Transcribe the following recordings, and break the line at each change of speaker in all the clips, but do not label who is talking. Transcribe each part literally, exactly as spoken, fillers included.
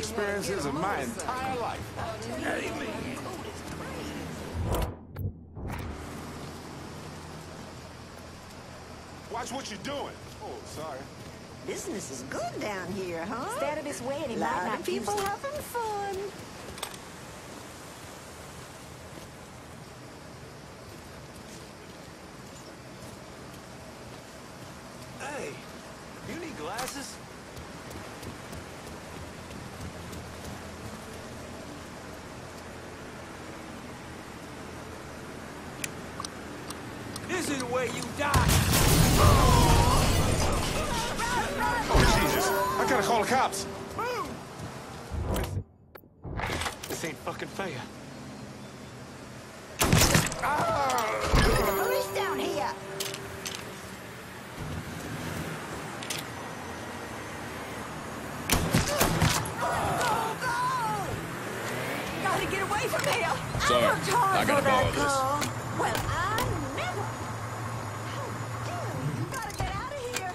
experiences of my entire life. Hey, man. Watch what you're doing. Oh, sorry.
Business is good down here, huh?
Stay out of his way and he
Lot
might not
of people
use it.
having fun.
Hey, you need glasses? This is where you die.
Oh, Jesus. I gotta call the cops.
Move! This ain't fucking fair.
Police down here.
Gotta get away from here!
Sorry,
I worked hard
I gotta
for that
borrow this.
car. Well, I never. How dare you? You gotta get out of here.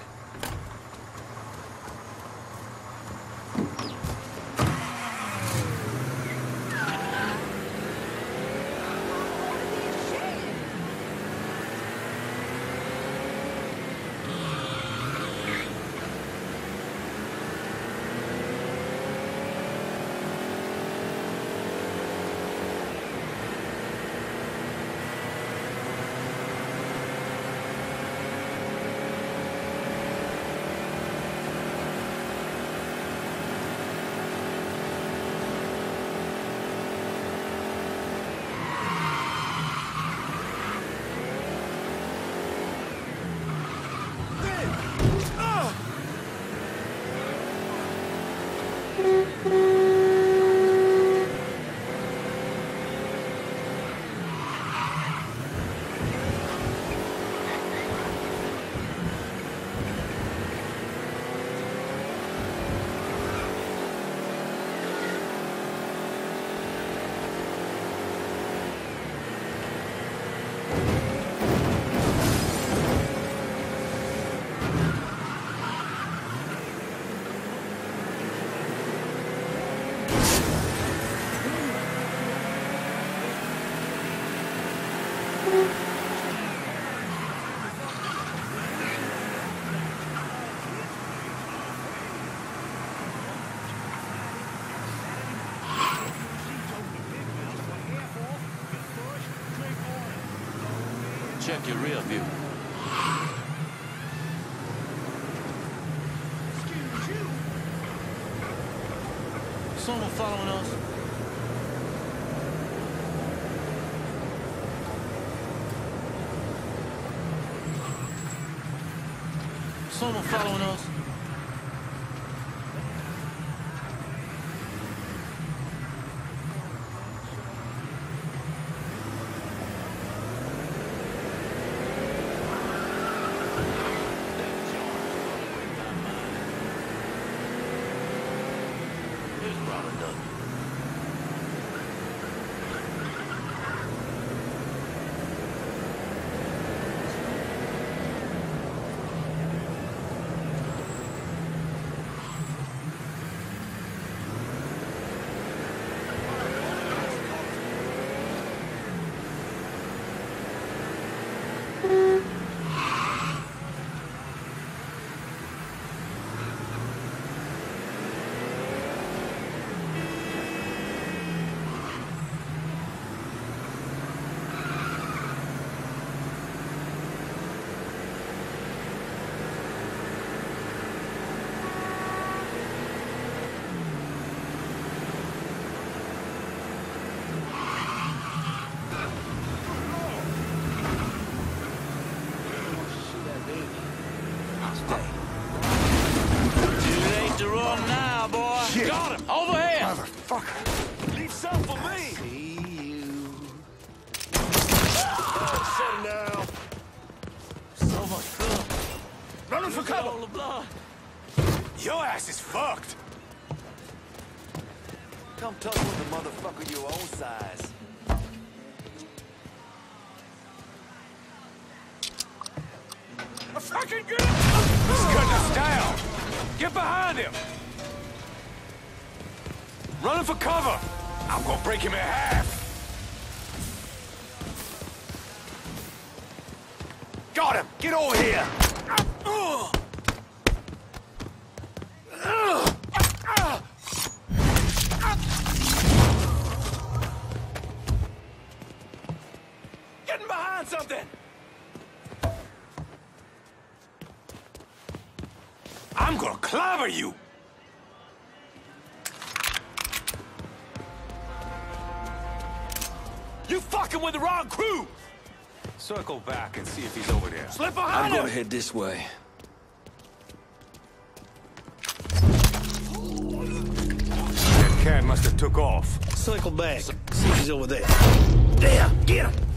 Check your rear view. Someone following us? Someone following us?
Shit.
Got him! Over here!
Motherfucker.
Leave some for me!
See you.
Shut him down. So much blood.
Running for
Look at all
cover.
the blood.
Your ass is fucked.
Come tuck with the motherfucker your own size.
A fucking gun! He's cutting us down. Get behind him. Running for cover! I'm gonna break him in half! Got him! Get over here! Getting behind something! I'm gonna clobber you! You fucking with the wrong crew! Circle back and see if he's over there. Slip behind
I'm
him!
gonna head this way.
That cat must have took off.
Circle back. See if he's over there. There, get him!